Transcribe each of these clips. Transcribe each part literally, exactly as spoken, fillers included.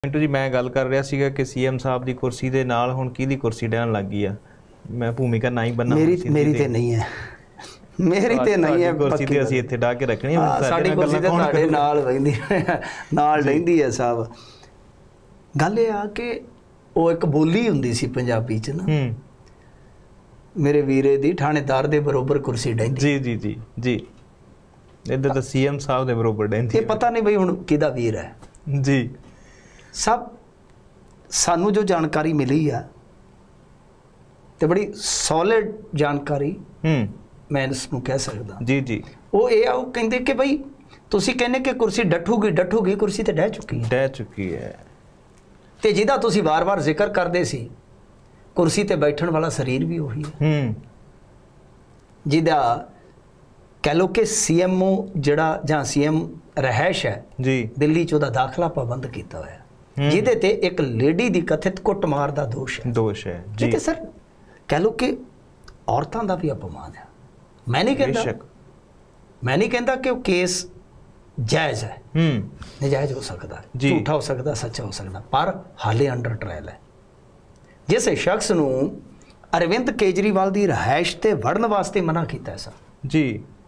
मिंटू जी मैं गल कर रहा सीगा कि सीएम साहब की कुर्सी के नाल हुण किहदी कुर्सी डहन लग गई आ। मैं भूमिका ना ही बनना मेरी मेरी ते नहीं है मेरी ते नहीं है कुर्सी ते असीं इत्थे ढा के रखनी है साडी कुर्सी ते तुहाडे नाल वहिंदी नाल रहिंदी है साहब। गल ये आ कि वो एक बोली हुंदी सी पंजाबी च ना, मेरे वीरे दी थाणेदार दे बरोबर कुर्सी डहिंदी। जी जी जी जी इधर तो सीएम साहब दे बरोबर डहिंदी। ये पता नहीं बई हुण किहदा वीर है जी। सब सानू जो जानकारी मिली है तो बड़ी सॉलिड जानकारी मैं इसनूं कह सकदा जी जी। वो ये आ कहंदे कि बई तुसीं कहने कि कुर्सी डठूगी डठूगी कुर्सी तो डह चुकी है डह चुकी है ते जिहदा तुसीं बार बार जिक्र करदे सी कुर्सी ते बैठण वाला शरीर भी वही है जिहदा कह लो कि सीएमओ जिहड़ा जां सीएम रहैश है जी दिल्ली च उहदा दाखला पाबंद कीता होया जिहदे ते एक लेडी दी कथित कुੱਟਮਾਰ ਦਾ ਦੋਸ਼ है दोष है जी। ते सर कह लो कि औरतां दा भी अपमान है। मैं नहीं कहता मैं नहीं कहता कि वो केस जायज़ है, नजायज़ हो सकता है, झूठा हो सकता, सच्चा हो सकता, पर हाले अंडर ट्रायल है। जिस शख्स नूं अरविंद केजरीवाल दी रहायश ते वड़न वास्ते मना कीता है सर जी,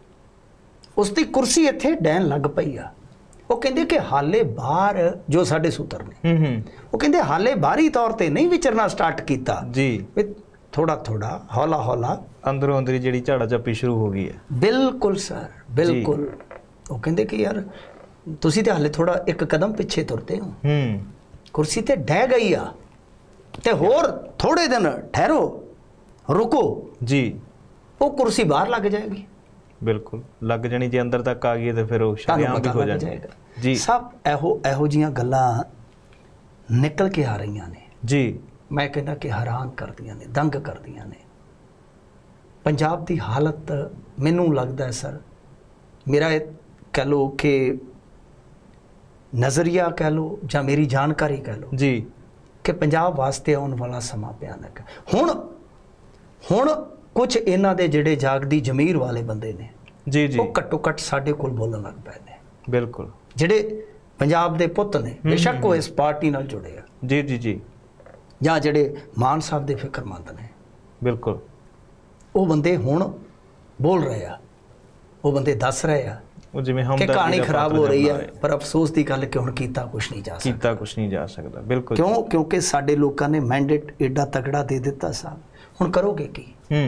उसकी कुर्सी इत्थे डैन लग पई आ। वो कहते कि हाले बाहर जो साडे सूत्र ने वो कहते हाले बाहरी तौर पर नहीं विचरना स्टार्ट किया जी, थोड़ा थोड़ा हौला हौला अंदरों अंदरी जी झाड़ा झप्पी शुरू हो गई है। बिल्कुल सर बिल्कुल। वो कहते कि यार तुसी ते हाले थोड़ा एक कदम पिछे तुरते हो, कुर्सी ते डह गई आ ते होर थोड़े दिन ठहरो रुको जी, वो कुर्सी बाहर लग जाएगी। बिल्कुल लग जानी जी, अंदर तक आ गई तो फिर वो शरेआम भी हो जाएगा जी। सब एहो एहो जियां गल्लां निकल के आ रही ने जी, मैं कहना कि हैरान कर दियां ने, दंग कर दियां ने। पंजाब की हालत मैनू लगता है सर, मेरा कह लो कि नज़रिया कह लो या मेरी जानकारी कह लो जी कि पंजाब वास्ते आने वाला समा भयानक है। हुण हुण कुछ इन्हां दे जिहड़े जागदी जमीर वाले बंदे ने जी जी, वो घट्टो घट्ट साडे कोल बोलण लग पए ने। बिल्कुल जिहड़े पंजाब दे पुत्त ने, बेशक वो इस पार्टी नाल जुड़े आ जी जी जी, या जिहड़े मान साहब दे फिक्रमंद ने, बिल्कुल वो बंदे हुण बोल रहे आ, वो बंदे दस रहे आ कि कहानी खराब हो रही है, पर अफसोस की गल कि हुण कीता कुछ नहीं जा सकता, कीता कुछ नहीं जा सकता। बिल्कुल क्यों? क्योंकि साडे लोकां ने मैंडेट एडा तगड़ा दे दिता साहब। हुण करोगे की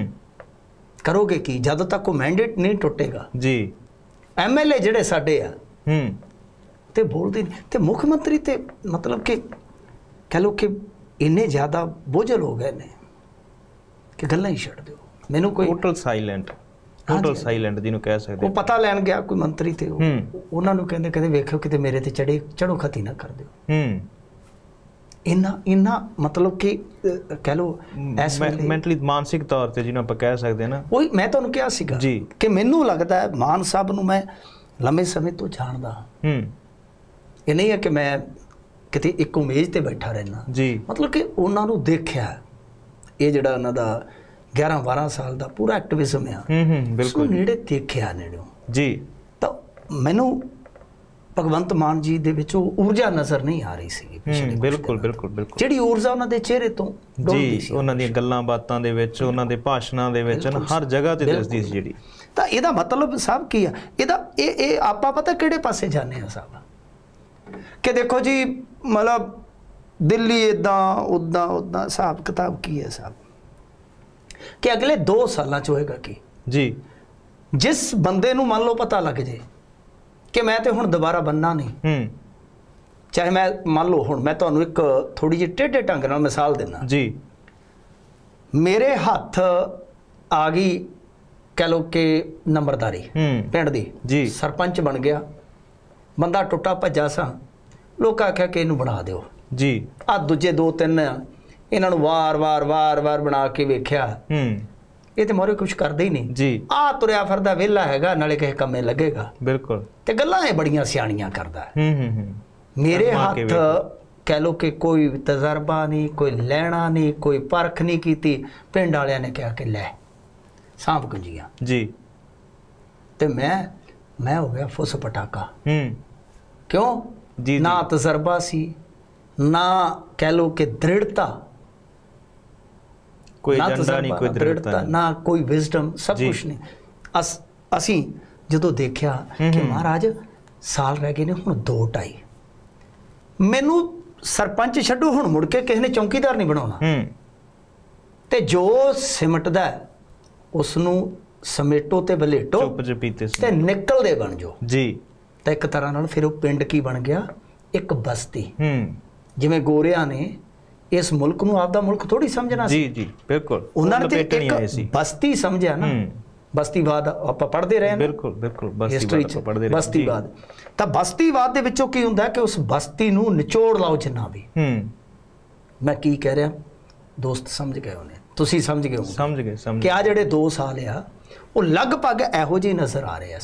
करोगे की जब तक वो मैंडेट नहीं टुटेगा जी। एम एल ए जिहड़े साडे आ ते बोलदे नहीं, ते मुख्यमंत्री ते मतलब कि कह लो कि इन्ने ज़्यादा बोझल हो गए ने कि गल्लां ही छड्ड दिओ। मैनूं कोई टोटल साइलेंट टोटल साइलेंट जिन्हों कह सकते, वो पता लैन गया कोई मंत्री थे, उन्होंने कहते कहते वेखो किते मेरे ते चढ़े चढ़ो खती ना कर दिओ। इन्ना इन्ना मतलब कि कह लो मैंटली मानसिक तौर पर जिन्होंने आप कह सकते हैं ना, वही मैं तुहानूं कहा सीगा जी कि मैनू लगता है मान साहब नूं मैं लंबे समय तो जानदा। ये नहीं है कि मैं किते एक उमेज ते बैठा रहना जी, मतलब कि उन्हां नूं देखिया ये जिहड़ा उन्हां दा ग्यारह बारह साल का पूरा एक्टिविज्म है, बिल्कुल नेड़े देखिया नेड़ों जी। तो मैनू भगवंत मान जी दे विच ऊर्जा नज़र नहीं आ रही सी। बिल्कुल बिल्कुल बिल्कुल जिहड़ी ऊर्जा उन्हां दे चेहरे तो जी, उन्हां दी गल्लां बातां दे विच, उन्हां दे भाषणां दे विच हर जगह ते दिसदी सी जिहड़ी। तां इहदा मतलब साहब की है, इहदा ए ए आपां पता किहड़े पासे जाने आ साहब कि देखो जी मतलब दिल्ली इदां उदां उदां हिसाब किताब की है साहब कि अगले दो साल च होएगा कि जी जिस बंदे नूं मान लो पता लग जाए कि मैं तो हुण दोबारा बनना नहीं, चाहे मैं मान लो हुण मैं तुहानूं एक थोड़ी जी टेढ़े ढंग नाल मिसाल देना जी, मेरे हत्थ आ गई कह लो कि नंबरदारी पिंड दी जी, सरपंच बन गया, बंदा टुटा भज्जा सा, लोग आख्या कि इनू बना दिओ जी। आ दूजे दो तीन इन्हां नूं वार वार वार वार बना के वेख्या, ये तो मोरे कुछ करदे ही नहीं जी, आ तुरिया फिरदा वेला हैगा नाले किसे कम्मे लगेगा। बिल्कुल ते गल्लां ये बड़ियां सियाणियां करदा है। मेरे हत्थ कह लो कि कोई तजर्बा नहीं, कोई लैना नहीं, कोई परख नहीं की, पिंड वालियां ने कहा कि लै सांप गुंजियां जी, ते मैं मैं हो गया फुस पटाका। क्यों जी, ना तजर्बा सी ना कह लो कि दृढ़ता, कोई ना एजेंडा नहीं, कोई दृढ़ता ना कोई विजडम, सब कुछ नहीं। अस ਅਸੀਂ ਜਦੋਂ ਦੇਖਿਆ ਕਿ ਮਹਾਰਾਜ ਸਾਲ ਰਹਿ ਗਏ ਨੇ ਹੁਣ ਦੋ ਢਾਈ, ਮੈਨੂੰ ਸਰਪੰਚ ਛੱਡੋ ਹੁਣ ਮੁੜ ਕੇ ਕਿਸੇ ਨੇ ਚੌਂਕੀਦਾਰ ਨਹੀਂ ਬਣਾਉਣਾ, ਤੇ ਜੋ ਸਿਮਟਦਾ ਉਸ ਨੂੰ ਸਮੇਟੋ ਤੇ ਵਲੇਟੋ ਤੇ ਨਿਕਲਦੇ ਬਣ ਜਾਓ ਜੀ। ਤਾਂ ਇੱਕ ਤਰ੍ਹਾਂ ਨਾਲ ਫਿਰ ਉਹ ਪਿੰਡ ਕੀ ਬਣ ਗਿਆ, ਇੱਕ ਬਸਤੀ। ਜਿਵੇਂ ਗੋਰਿਆਂ ਨੇ ਇਸ ਮੁਲਕ ਨੂੰ ਆਪਦਾ ਮੁਲਕ ਥੋੜੀ ਸਮਝਣਾ ਸੀ, ਜੀ ਜੀ ਬਿਲਕੁਲ, ਉਹਨਾਂ ਨੇ ਤੇ ਇੱਕ ਬਸਤੀ ਸਮਝਿਆ ਨਾ। ਬਸਤੀਵਾਦ ਆਪਾਂ ਪੜ੍ਹਦੇ ਰਹੇ, ਬਿਲਕੁਲ ਬਿਲਕੁਲ, ਬਸਤੀਵਾਦ ਪੜ੍ਹਦੇ ਰਹੇ। ਬਸਤੀਵਾਦ ਤਾਂ ਬਸਤੀਵਾਦ ਦੇ ਵਿੱਚੋਂ ਕੀ ਹੁੰਦਾ ਕਿ ਉਸ ਬਸਤੀ ਨੂੰ ਨਿਚੋੜ ਲਾਓ ਜਿੰਨਾ ਵੀ। ਮੈਂ ਕੀ ਕਹਿ ਰਿਹਾ ਦੋਸਤ ਸਮਝ ਗਏ ਹੋਣੇ, ਤੁਸੀਂ ਸਮਝ ਗਏ ਹੋ, ਸਮਝ ਗਏ ਸਮਝ ਕਿ ਆ ਜਿਹੜੇ ਦੋ ਸਾਲ ਆ ਉਹ ਲਗਭਗ ਇਹੋ ਜਿਹੇ ਨਜ਼ਰ ਆ ਰਹੇ ਆ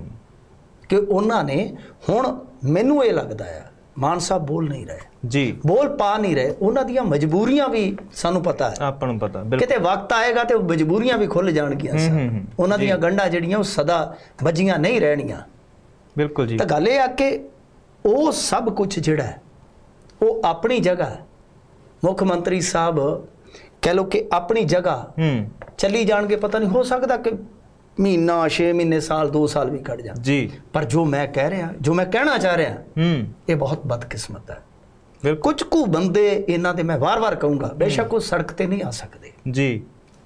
ਕਿ ਉਹਨਾਂ ਨੇ ਹੁਣ, ਮੈਨੂੰ ਇਹ ਲੱਗਦਾ ਆ ਮਾਨ ਸਾਹਿਬ ਬੋਲ ਨਹੀਂ ਰਹੇ ਜੀ, ਬੋਲ ਪਾ ਨਹੀਂ ਰਹੇ, ਉਹਨਾਂ ਦੀਆਂ ਮਜਬੂਰੀਆਂ ਵੀ ਸਾਨੂੰ ਪਤਾ ਹੈ, ਆਪਾਂ ਨੂੰ ਪਤਾ, ਕਿਤੇ ਵਕਤ ਆਏਗਾ ਤੇ ਮਜਬੂਰੀਆਂ ਵੀ ਖੁੱਲ ਜਾਣਗੀਆਂ, ਉਹਨਾਂ ਦੀਆਂ ਗੰਢਾਂ ਜਿਹੜੀਆਂ ਉਹ ਸਦਾ ਵੱਜੀਆਂ ਨਹੀਂ ਰਹਿਣੀਆਂ। ਬਿਲਕੁਲ ਜੀ। ਤਾਂ ਗੱਲ ਇਹ ਆ ਕਿ ਉਹ ਸਭ ਕੁਝ ਜਿਹੜਾ ਉਹ ਆਪਣੀ ਜਗ੍ਹਾ, ਮੁੱਖ ਮੰਤਰੀ ਸਾਹਿਬ ਕਹਿ ਲਓ ਕਿ ਆਪਣੀ ਜਗ੍ਹਾ ਚੱਲੀ ਜਾਣਗੇ, ਪਤਾ ਨਹੀਂ ਹੋ ਸਕਦਾ ਕਿ ਮਹੀਨਾ, ਛੇ ਮਹੀਨੇ, ਸਾਲ, ਦੋ ਸਾਲ ਵੀ ਕੱਢ ਜਾਣ ਜੀ। ਪਰ ਜੋ ਮੈਂ ਕਹਿ ਰਿਹਾ, ਜੋ ਮੈਂ ਕਹਿਣਾ ਚਾਹ ਰਿਹਾ, ਇਹ ਬਹੁਤ ਬਦਕਿਸਮਤ ਹੈ। ਕੁਝ ਕੁ ਬੰਦੇ ਇਹਨਾਂ ਦੇ, ਮੈਂ ਵਾਰ ਵਾਰ ਕਹੂੰਗਾ, ਬੇਸ਼ੱਕ ਉਹ ਸੜਕ ਤੇ ਨਹੀਂ ਆ ਸਕਦੇ ਜੀ,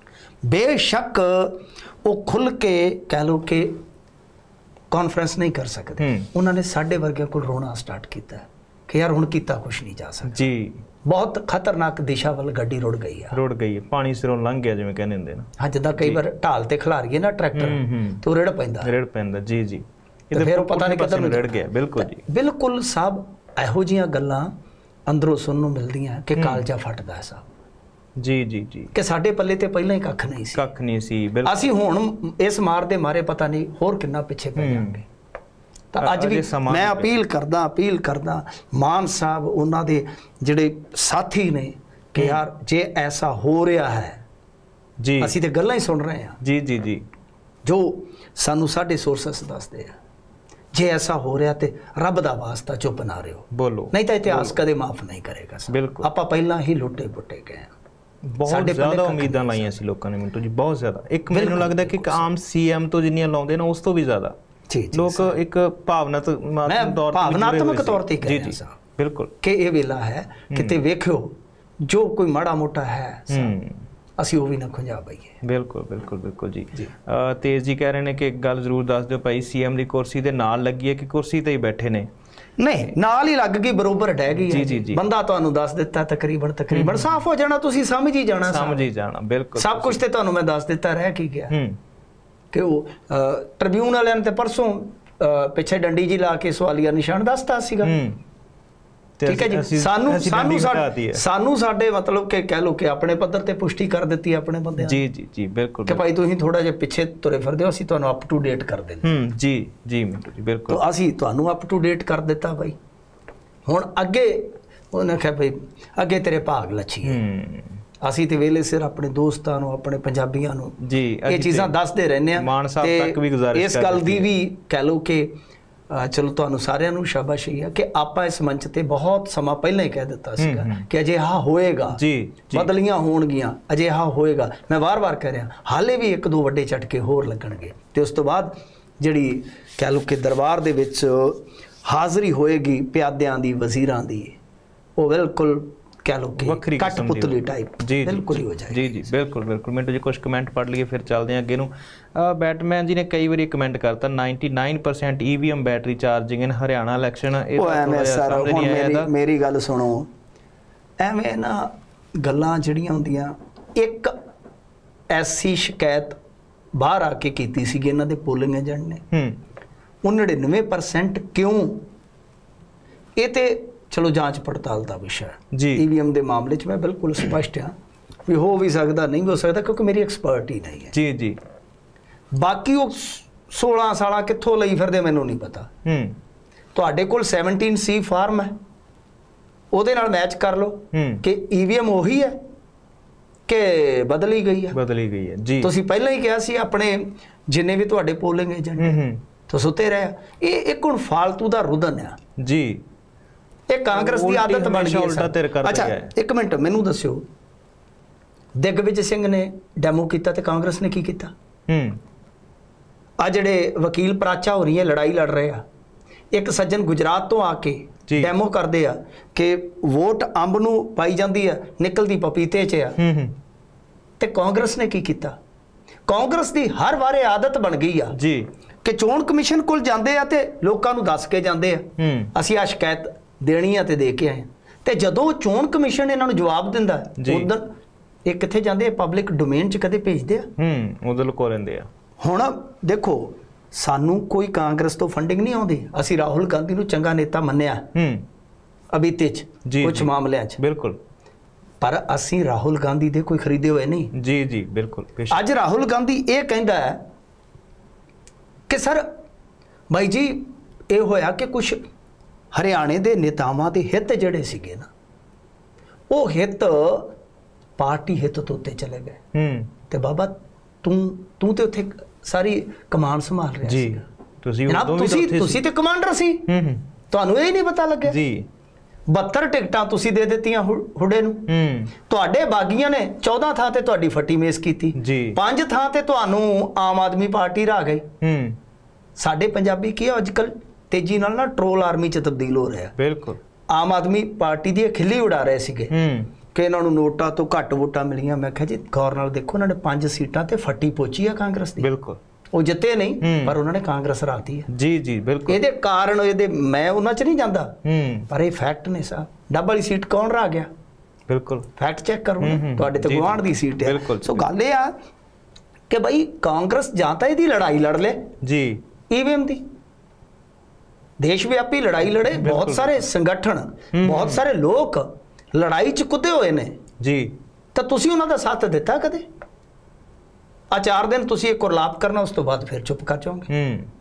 ਬੇਸ਼ੱਕ ਉਹ ਖੁੱਲ ਕੇ ਕਹਿ ਲਓ ਕਿ ਕਾਨਫਰੰਸ ਨਹੀਂ ਕਰ ਸਕਦੇ, ਉਹਨਾਂ ਨੇ ਸਾਡੇ ਵਰਗਿਆਂ ਕੋਲ ਰੋਣਾ ਸਟਾਰਟ ਕੀਤਾ ਕਿ ਯਾਰ ਹੁਣ ਕੀਤਾ ਕੁਛ ਨਹੀਂ ਜਾ ਸਕਦਾ ਜੀ, ਬਹੁਤ ਖਤਰਨਾਕ ਦਿਸ਼ਾ ਵੱਲ ਗੱਡੀ ਰੁੜ ਗਈ ਆ, ਰੁੜ ਗਈ ਹੈ, ਪਾਣੀ ਸਿਰੋਂ ਲੰਘ ਗਿਆ ਜਿਵੇਂ ਕਹਿੰਦੇ ਹੁੰਦੇ ਨੇ। ਹਾਂ, ਜਿੱਦਾਂ ਕਈ ਵਾਰ ਢਾਲ ਤੇ ਖਿਲਾਰੀਏ ਨਾ ਟਰੈਕਟਰ ਤੇ ਉਹ ਰੜ ਪੈਂਦਾ, ਰੜ ਪੈਂਦਾ ਜੀ ਜੀ, ਇਹਦੇ ਫਿਰ ਪਤਾ ਨਹੀਂ ਕਿੱਧਰ ਨੂੰ ਰੜ ਗਿਆ। ਬਿਲਕੁਲ ਜੀ, ਬਿਲਕੁਲ ਸਾਹਿਬ, ਇਹੋ ਜਿਹੀਆਂ ਗੱਲਾਂ ਅੰਦਰੋਂ ਸੁਣਨ ਨੂੰ ਮਿਲਦੀਆਂ ਕਿ ਕਾਲਜਾ ਫਟਦਾ ਹੈ ਸਾਹਿਬ ਜੀ ਜੀ ਜੀ, ਕਿ ਸਾਡੇ ਪੱਲੇ ਤੇ ਪਹਿਲਾਂ ਹੀ ਕੱਖ ਨਹੀਂ ਸੀ, ਕੱਖ ਨਹੀਂ ਸੀ। ਅਸੀਂ ਹੁਣ ਇਸ ਮਾਰ ਦੇ ਮਾਰੇ ਪਤਾ ਨਹੀਂ ਹੋਰ ਕਿੰਨਾ ਪਿੱਛੇ ਪੈ ਜਾਵਾਂਗੇ। ਤਾਂ ਅੱਜ ਵੀ ਮੈਂ ਅਪੀਲ ਕਰਦਾ ਅਪੀਲ ਕਰਦਾ ਮਾਨ ਸਾਹਿਬ, ਉਹਨਾਂ ਦੇ ਜਿਹੜੇ ਸਾਥੀ ਨੇ, ਕਿ ਯਾਰ ਜੇ ਐਸਾ ਹੋ ਰਿਹਾ ਹੈ ਜੀ, ਅਸੀਂ ਤੇ ਗੱਲਾਂ ਹੀ ਸੁਣ ਰਹੇ ਹਾਂ ਜੀ ਜੀ ਜੀ, ਜੋ ਸਾਨੂੰ ਸਾਡੇ ਸੋਰਸਸ ਦੱਸਦੇ ਆ, ਜੇ ਐਸਾ ਹੋ ਰਿਹਾ ਤੇ ਰੱਬ ਦਾ ਵਾਸਤਾ ਚੁੱਪ ਨਾ ਰਹੋ, ਬੋਲੋ, ਨਹੀਂ ਤਾਂ ਇਤਿਹਾਸ ਕਦੇ ਮਾਫ ਨਹੀਂ ਕਰੇਗਾ। ਬਿਲਕੁਲ, ਆਪਾਂ ਪਹਿਲਾਂ ਹੀ ਲੁੱਟੇ ਪੁੱਟੇ ਗਏ, ਬਹੁਤ ਜ਼ਿਆਦਾ ਉਮੀਦਾਂ ਲਾਈਆਂ ਸੀ ਲੋਕਾਂ ਨੇ ਮਿੰਟੂ ਜੀ, ਬਹੁਤ ਜ਼ਿਆਦਾ। ਇੱਕ ਮੈਨੂੰ ਲੱਗਦਾ ਕਿ ਇੱਕ ਆਮ ਸੀਐਮ ਤੋਂ ਜਿੰਨੀਆਂ ਲਾਉਂਦੇ ਨੇ ਉਸ ਤੋਂ ਵੀ ਜ਼ਿਆਦਾ ਲੋਕ ਇੱਕ ਭਾਵਨਾਤਮਕ ਭਾਵਨਾਤਮਕ ਤੌਰ ਤੇ ਕਹਿ ਰਹੇ ਹਾਂ ਬਿਲਕੁਲ ਕਿ ਇਹ ਵੇਲਾ ਹੈ ਕਿਤੇ ਵੇਖਿਓ ਜੋ ਕੋਈ ਮਾੜਾ ਮੋਟਾ ਹੈ ਅਸੀਂ ਉਹ ਵੀ ਨਾ ਖੁੰਝਾ ਪਾਈਏ। ਬਿਲਕੁਲ ਬਿਲਕੁਲ ਬਿਲਕੁਲ ਜੀ। ਤੇਜ ਜੀ ਕਹਿ ਰਹੇ ਨੇ ਕਿ ਇੱਕ ਗੱਲ ਜ਼ਰੂਰ ਦੱਸ ਦਿਓ ਭਾਈ, ਸੀਐਮ ਦੀ ਕੁਰਸੀ ਦੇ ਨਾਲ ਲੱਗੀ ਹੈ ਕਿ ਕੁਰਸੀ ਤੇ ਹੀ ਬੈਠੇ ਨੇ? ਨਹੀਂ, ਨਾਲ ਹੀ ਲੱਗ ਗਈ, ਬਰੋਬਰ ਡਹਿ ਗਈ ਜੀ ਜੀ। ਬੰਦਾ ਤੁਹਾਨੂੰ ਦੱਸ ਦਿੱਤਾ, ਤਕਰੀਬਨ ਤਕਰੀਬਨ ਸਾਫ਼ ਹੋ ਜਾਣਾ, ਤੁਸੀਂ ਸਮਝ ਹੀ ਜਾਣਾ, ਸਮਝ ਹੀ ਜਾਣਾ। ਬਿਲਕੁਲ, ਸਭ ਕੁਝ ਤੇ ਤੁਹਾਨੂੰ ਮੈਂ ਦੱਸ ਦਿੱਤਾ, ਰਹਿ ਕੀ ਗਿਆ ਕਿ ਉਹ ਟ੍ਰਿਬਿਊਨ ਵਾਲਿਆਂ ਨੇ ਤੇ ਪਰਸੋਂ ਪਿੱਛੇ ਡੰਡੀ ਜੀ ਲਾ ਕੇ ਸਵਾਲੀਆ ਨਿਸ਼ਾਨ ਦੱਸਤਾ ਸੀਗਾ, ਠੀਕ ਹੈ ਜੀ। ਸਾਨੂੰ ਸਾਨੂੰ ਸਾਨੂੰ ਸਾਡੇ ਮਤਲਬ ਕਿ ਕਹਿ ਲਓ ਕਿ ਆਪਣੇ ਪੱਧਰ ਤੇ ਪੁਸ਼ਟੀ ਕਰ ਦਿੱਤੀ ਆਪਣੇ ਬੰਦਿਆਂ ਜੀ ਜੀ ਜੀ ਬਿਲਕੁਲ, ਕਿ ਭਾਈ ਤੁਸੀਂ ਥੋੜਾ ਜਿਹਾ ਪਿੱਛੇ ਤੁਰੇ ਫਿਰਦੇ ਹੋ, ਅਸੀਂ ਤੁਹਾਨੂੰ ਅਪ ਟੂ ਡੇਟ ਕਰ ਦਿੰਦੇ ਹਾਂ ਜੀ ਜੀ ਮਿੰਟੂ ਜੀ ਬਿਲਕੁਲ। ਤਾਂ ਅਸੀਂ ਤੁਹਾਨੂੰ ਅਪ ਟੂ ਡੇਟ ਕਰ ਦਿੱਤਾ ਭਾਈ, ਹੁਣ ਅੱਗੇ ਉਹਨੇ ਕਿਹਾ ਭਾਈ ਅੱਗੇ ਤੇਰੇ ਭਾਗ ਲੱਛੀਏ। ਅਸੀਂ ਤੇ ਵੇਲੇ ਸਿਰ ਆਪਣੇ ਦੋਸਤਾਂ ਨੂੰ, ਆਪਣੇ ਪੰਜਾਬੀਆਂ ਨੂੰ ਜੀ ਇਹ ਚੀਜ਼ਾਂ ਦੱਸਦੇ ਰਹਿੰਦੇ ਹਾਂ। ਮਾਨ ਸਾਹਿਬ ਤੱਕ ਵੀ ਗੁਜ਼ਾਰਿਸ਼ ਇਸ ਗੱਲ ਦੀ ਵੀ ਕਹਿ ਲਓ ਕਿ ਚਲੋ ਤੁਹਾਨੂੰ ਸਾਰਿਆਂ ਨੂੰ ਸ਼ਾਬਾਸ਼ੀ ਹੈ ਕਿ ਆਪਾਂ ਇਸ ਮੰਚ ਤੇ ਬਹੁਤ ਸਮਾਂ ਪਹਿਲਾਂ ਹੀ ਕਹਿ ਦਿੱਤਾ ਸੀਗਾ ਕਿ ਅਜਿਹਾ ਹੋਏਗਾ ਜੀ, ਬਦਲੀਆਂ ਹੋਣਗੀਆਂ, ਅਜਿਹਾ ਹੋਏਗਾ। ਮੈਂ ਵਾਰ-ਵਾਰ ਕਹਿ ਰਿਹਾ, ਹਾਲੇ ਵੀ ਇੱਕ ਦੋ ਵੱਡੇ ਝਟਕੇ ਹੋਰ ਲੱਗਣਗੇ ਤੇ ਉਸ ਤੋਂ ਬਾਅਦ ਜਿਹੜੀ ਕਹਿ ਲਓ ਕਿ ਦਰਬਾਰ ਦੇ ਵਿੱਚ ਹਾਜ਼ਰੀ ਹੋਏਗੀ ਪਿਆਦਿਆਂ ਦੀ, ਵਜ਼ੀਰਾਂ ਦੀ, ਉਹ ਬਿਲਕੁਲ ਕਹਿ ਲਓ ਕਿ ਕਠਪੁਤਲੀ ਟਾਈਪ ਬਿਲਕੁਲ ਹੀ ਹੋ ਜਾਏ ਜੀ ਜੀ ਬਿਲਕੁਲ ਬਿਲਕੁਲ। ਮਿੰਟੂ ਜੀ ਕੁਝ ਕਮੈਂਟ ਪੜ੍ਹ ਲਈਏ ਫਿਰ ਚੱਲਦੇ ਹਾਂ ਅੱਗੇ ਨੂੰ। ਬੈਟਮੈਨ ਜੀ ਨੇ ਕਈ ਵਾਰੀ ਕਮੈਂਟ ਕਰਤਾ ਨਿਨਆਨਵੇ percent EVM battery charging in Haryana election. ਇਹ ਮੇਰੀ ਗੱਲ ਸੁਣੋ, ਐਵੇਂ ਨਾ ਗੱਲਾਂ ਜਿਹੜੀਆਂ ਹੁੰਦੀਆਂ, ਇੱਕ ਐਸੀ ਸ਼ਿਕਾਇਤ ਬਾਹਰ ਆ ਕੇ ਕੀਤੀ ਸੀਗੀ ਇਹਨਾਂ ਦੇ ਪੋਲਿੰਗ ਏਜੰਟ ਨੇ, ਉਹ ਨਿਨਆਨਵੇ ਪਰਸੈਂਟ ਕਿਉਂ, ਇਹ ਤੇ ਚਲੋ ਜਾਂਚ ਪੜਤਾਲ ਦਾ ਵਿਸ਼ਾ ਜੀ। ਈਵੀਐਮ ਦੇ ਮਾਮਲੇ 'ਚ ਮੈਂ ਬਿਲਕੁਲ ਸਪਸ਼ਟ ਹਾਂ ਵੀ ਹੋ ਵੀ ਸਕਦਾ, ਨਹੀਂ ਹੋ ਸਕਦਾ, ਕਿਉਂਕਿ ਮੇਰੀ ਐਕਸਪਰਟ ਹੀ ਨਹੀਂ ਹੈ ਜੀ ਜੀ। ਬਾਕੀ ਉਹ ਸੋਲਾਂ ਸਾਲਾਂ ਕਿੱਥੋਂ ਲਈ ਫਿਰਦੇ ਮੈਨੂੰ ਨਹੀਂ ਪਤਾ। ਤੁਹਾਡੇ ਕੋਲ ਸੈਵਨਟੀਨ ਸੀ ਫਾਰਮ ਹੈ, ਉਹਦੇ ਨਾਲ ਮੈਚ ਕਰ ਲਓ ਕਿ ਈਵੀਐਮ ਉਹੀ ਹੈ ਕਿ ਬਦਲੀ ਗਈ ਹੈ। ਬਦਲੀ ਗਈ ਹੈ ਜੀ। ਤੁਸੀਂ ਪਹਿਲਾਂ ਹੀ ਕਿਹਾ ਸੀ ਆਪਣੇ ਜਿੰਨੇ ਵੀ ਤੁਹਾਡੇ ਪੋਲਿੰਗ ਏਜੰਟ ਤੋਂ ਸੁੱਤੇ ਰਹੇ, ਇਹ ਇੱਕ ਹੁਣ ਫਾਲਤੂ ਦਾ ਰੁਦਨ ਆ ਜੀ। ਇਹ ਕਾਂਗਰਸ ਦੀ ਆਦਤ ਬਣ ਗਈ ਹੈ। ਅੱਛਾ ਇੱਕ ਮਿੰਟ ਮੈਨੂੰ ਦੱਸਿਓ, ਦਿਗਵਿਜੇ ਸਿੰਘ ਨੇ ਡੈਮੋ ਕੀਤਾ ਤੇ ਕਾਂਗਰਸ ਨੇ ਕੀ ਕੀਤਾ? ਹੂੰ ਆ ਜਿਹੜੇ ਵਕੀਲ ਪ੍ਰਾਚਾ ਹੋ ਰਹੀ ਹੈ, ਲੜਾਈ ਲੜ ਰਹੇ ਆ, ਇੱਕ ਸੱਜਣ ਗੁਜਰਾਤ ਤੋਂ ਆ ਕੇ ਡੈਮੋ ਕਰਦੇ ਆ ਕਿ ਵੋਟ ਅੰਬ ਨੂੰ ਪਾਈ ਜਾਂਦੀ ਆ, ਨਿਕਲਦੀ ਪਪੀਤੇ 'ਚ ਆ। ਤੇ ਕਾਂਗਰਸ ਨੇ ਕੀ ਕੀਤਾ? ਕਾਂਗਰਸ ਦੀ ਹਰ ਵਾਰੇ ਆਦਤ ਬਣ ਗਈ ਆ ਜੀ ਕਿ ਚੋਣ ਕਮਿਸ਼ਨ ਕੋਲ ਜਾਂਦੇ ਆ ਤੇ ਲੋਕਾਂ ਨੂੰ ਦੱਸ ਕੇ ਜਾਂਦੇ ਆ ਅਸੀਂ ਆ ਸ਼ਿਕਾਇਤ ਦੇਣੀ ਆ ਤੇ ਦੇ ਕੇ ਆਏ। ਤੇ ਜਦੋਂ ਚੋਣ ਕਮਿਸ਼ਨ ਇਹਨਾਂ ਨੂੰ ਜਵਾਬ ਦਿੰਦਾ ਉਦੋਂ ਇਹ ਕਿੱਥੇ ਜਾਂਦੇ ਆ? ਪਬਲਿਕ ਡੋਮੇਨ 'ਚ ਕਦੇ ਭੇਜਦੇ ਆ? ਹੂੰ ਉਦੋਂ ਲੁਕੋ ਰਹਿੰਦੇ ਆ। ਹੁਣ ਦੇਖੋ ਸਾਨੂੰ ਕੋਈ ਕਾਂਗਰਸ ਤੋਂ ਫੰਡਿੰਗ ਨਹੀਂ ਆਉਂਦੀ, ਅਸੀਂ ਰਾਹੁਲ ਗਾਂਧੀ ਨੂੰ ਚੰਗਾ ਨੇਤਾ ਮੰਨਿਆ ਹੂੰ ਅਬੀਤੇ 'ਚ ਕੁਝ ਮਾਮਲਿਆਂ 'ਚ, ਬਿਲਕੁਲ, ਪਰ ਅਸੀਂ ਰਾਹੁਲ ਗਾਂਧੀ ਦੇ ਕੋਈ ਖਰੀਦੇ ਹੋਏ ਨਹੀਂ। ਜੀ ਜੀ ਬਿਲਕੁਲ। ਅੱਜ ਰਾਹੁਲ ਗਾਂਧੀ ਇਹ ਕਹਿੰਦਾ ਹੈ ਕਿ ਸਰ ਬਾਈ ਜੀ ਇਹ ਹੋਇਆ ਕਿ ਕੁਝ ਹਰਿਆਣੇ ਦੇ ਨੇਤਾਵਾਂ ਦੇ ਹਿੱਤ ਜਿਹੜੇ ਸੀਗੇ ਨਾ, ਉਹ ਹਿੱਤ ਪਾਰਟੀ ਹਿੱਤ ਤੋਂ ਉੱਤੇ ਚਲੇ ਗਏ। ਹੂੰ ਤੇ ਬਾਬਾ ਤੂੰ ਤੂੰ ਤੇ ਉੱਥੇ ਸਾਰੀ ਕਮਾਂਡ ਸੰਭਾਲ ਰਿਹਾ ਸੀ। ਤੁਸੀਂ ਤੁਸੀਂ ਤੁਸੀਂ ਤੇ ਕਮਾਂਡਰ ਸੀ, ਤੁਹਾਨੂੰ ਇਹ ਨਹੀਂ ਪਤਾ ਲੱਗਿਆ ਜੀ। ਬਹੱਤਰ ਟਿਕਟਾਂ ਤੁਸੀਂ ਦੇ ਦਿੱਤੀਆਂ ਹੁੜੇ ਨੂੰ, ਤੁਹਾਡੇ ਬਾਗੀਆਂ ਨੇ ਚੌਦਾਂ ਥਾਂ ਤੇ ਤੁਹਾਡੀ ਫੱਟੀ ਮੇਸ ਕੀਤੀ, ਪੰਜ ਥਾਂ ਤੇ ਤੁਹਾਨੂੰ ਆਮ ਆਦਮੀ ਪਾਰਟੀ ਰਾ ਗਈ। ਸਾਡੇ ਪੰਜਾਬੀ ਕੀ ਅੱਜ ਕੱਲ ਤੇਜ਼ੀ ਨਾਲ ਨਾ ਟਰੋਲ ਆਰਮੀ 'ਚ ਤਬਦੀਲ ਹੋ ਰਿਹਾ। ਬਿਲਕੁਲ ਆਮ ਆਦਮੀ ਪਾਰਟੀ ਦੀ ਖਿੱਲੀ ਉਡਾ ਰਹੇ ਸੀਗੇ ਕਿ ਇਹਨਾਂ ਨੂੰ ਨੋਟਾਂ ਤੋਂ ਘੱਟ ਵੋਟਾਂ ਮਿਲੀਆਂ। ਮੈਂ ਕਿਹਾ ਜੀ ਗੌਰ ਨਾਲ ਦੇਖੋ, ਉਹਨਾਂ ਨੇ ਪੰਜ ਸੀਟਾਂ ਤੇ ਫੱਟੀ ਪੋਚੀ ਆ ਕਾਂਗਰਸ ਦੀ। ਬਿਲਕੁਲ ਉਹ ਜਿੱਤੇ ਨਹੀਂ ਪਰ ਉਹਨਾਂ ਨੇ ਕਾਂਗਰਸ ਰਾਤੀ ਹੈ। ਜੀ ਜੀ ਬਿਲਕੁਲ। ਇਹਦੇ ਕਾਰਨ ਇਹਦੇ ਮੈਂ ਉਹਨਾਂ 'ਚ ਨਹੀਂ ਜਾਂਦਾ ਪਰ ਇਹ ਫੈਕਟ ਨੇ ਸਾਹਿਬ। ਡੱਬ ਵਾਲੀ ਸੀਟ ਕੌਣ ਰਾ ਗਿਆ? ਬਿਲਕੁਲ ਫੈਕਟ ਚੈੱਕ ਕਰੋ, ਤੁਹਾਡੇ ਤੇ ਗੁਆਂਢ ਦੀ ਸੀਟ ਹੈ। ਸੋ ਗੱਲ ਇਹ ਆ ਕਿ ਬਈ ਕਾਂਗਰਸ ਜਾਂ ਤਾਂ ਇਹਦੀ ਲੜਾਈ ਲੜ ਲੈ ਜੀ ਈਵੀਐਮ ਦੀ, ਦੇਸ਼ ਵਿਆਪੀ ਲੜਾਈ ਲੜੇ। ਬਹੁਤ ਸਾਰੇ ਸੰਗਠਨ, ਬਹੁਤ ਸਾਰੇ ਲੋਕ ਲੜਾਈ 'ਚ ਕੁੱਦੇ ਹੋਏ ਨੇ ਜੀ, ਤਾਂ ਤੁਸੀਂ ਉਹਨਾਂ ਦਾ ਸਾਥ ਦਿੱਤਾ ਕਦੇ? ਆ ਚਾਰ ਦਿਨ ਤੁਸੀਂ ਇੱਕ ਕੁਰਲਾਪ ਕਰਨਾ, ਉਸ ਤੋਂ ਬਾਅਦ ਫਿਰ ਚੁੱਪ ਕਰ ਜਾਓਗੇ।